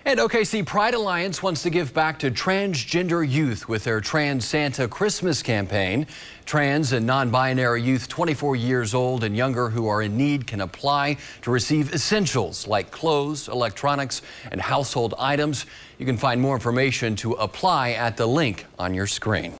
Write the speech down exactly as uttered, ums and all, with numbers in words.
And O K C Pride Alliance wants to give back to transgender youth with their Trans Santa Christmas campaign. Trans and non-binary youth twenty-four years old and younger who are in need can apply to receive essentials like clothes, electronics, and household items. You can find more information to apply at the link on your screen.